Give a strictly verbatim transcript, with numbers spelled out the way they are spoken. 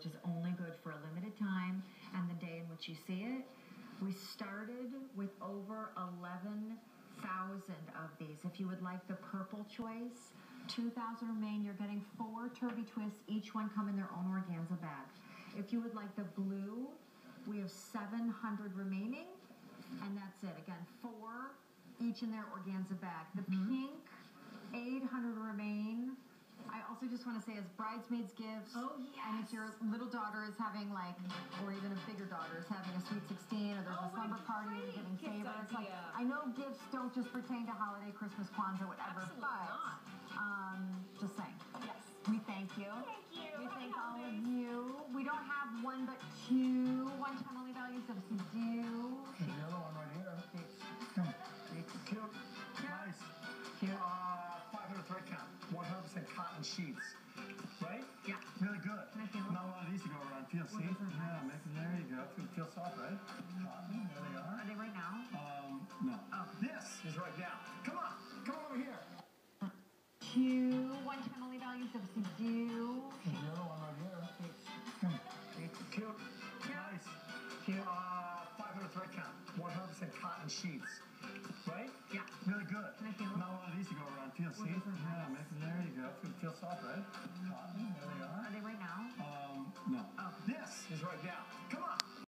which is only good for a limited time and the day in which you see it. We started with over eleven thousand of these. If you would like the purple choice, two thousand remain. You're getting four Turby Twists. Each one come in their own organza bag. If you would like the blue, we have seven hundred remaining, and that's it. Again, four each in their organza bag. The mm-hmm. pink, eight hundred remain. I also just want to say, as bridesmaids gifts, oh, yes. and if your little daughter is having, like, or even a bigger daughter is having a sweet sixteen, or there's oh, a slumber party, or giving favors. Like, I know gifts don't just pertain to holiday, Christmas, Kwanzaa, whatever, Absolutely but not. Um, just saying. Yes. We thank you. Thank you. We Happy thank all holidays. of you. We don't have one, but two one-time only values of do. The yellow one right here. It's cute. Nice. Cute. Uh, five hundred thread count. one hundred percent cotton sheets. Right? Yeah. Really good. Can I feel it? Not a lot of these to go around. Feel, see? Yeah, make them, there you go. Feel, feel soft, right? Cotton, there they are. Are they right now? Um, no. Oh. This is right now. Come on. Come on over here. Two one-time only values of do. The yellow one right here. It's cute. Nice. Cute. Uh, five hundred thread count. one hundred percent cotton sheets. Right? Yeah. Really good. Can I feel it? Not a lot of these to go around. Feel, see? Yeah, make them, there you go. Feel, feel soft, right? Cotton, there they are. Are they right now? Um, no. Oh. This is right now.